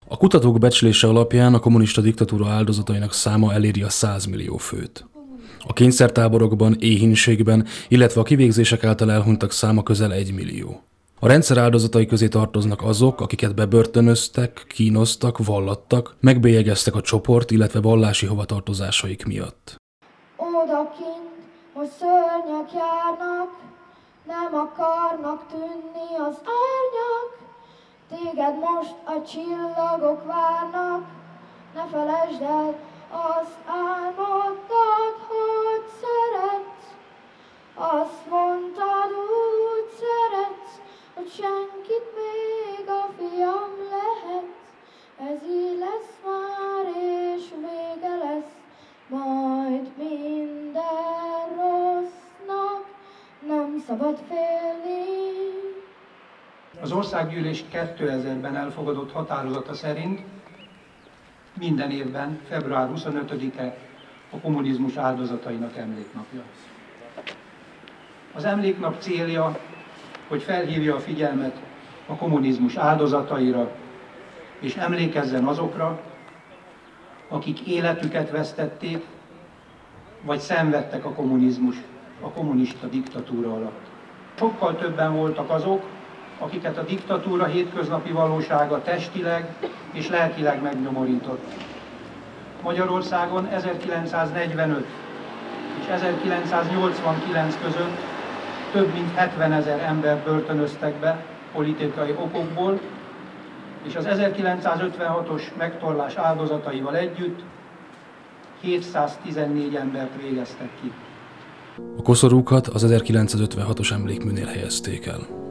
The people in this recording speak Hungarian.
A kutatók becslése alapján a kommunista diktatúra áldozatainak száma eléri a 100 millió főt. A kényszertáborokban, éhínségben, illetve a kivégzések által elhunytak száma közel 1 millió. A rendszer áldozatai közé tartoznak azok, akiket bebörtönöztek, kínoztak, vallattak, megbélyegeztek a csoport, illetve vallási hovatartozásaik miatt. Odakint most szörnyek járnak, nem akarnak tűnni az árnyak. Téged most a csillagok várnak, ne felejtsd el azt álmodtad, hogy szeretsz. Azt mondtad, úgy szeretsz, hogy senkit még a fiam lehetsz. Ez így lesz már, és vége lesz majd minden rossznak, nem szabad félni. Az Országgyűlés 2000-ben elfogadott határozata szerint minden évben február 25-e a kommunizmus áldozatainak emléknapja. Az emléknap célja, hogy felhívja a figyelmet a kommunizmus áldozataira, és emlékezzen azokra, akik életüket vesztették, vagy szenvedtek a kommunista diktatúra alatt. Sokkal többen voltak azok, akiket a diktatúra hétköznapi valósága testileg és lelkileg megnyomorított. Magyarországon 1945 és 1989 között több mint 70 000 embert börtönöztek be politikai okokból, és az 1956-os megtorlás áldozataival együtt 714 embert végeztek ki. A koszorúkat az 1956-os emlékműnél helyezték el.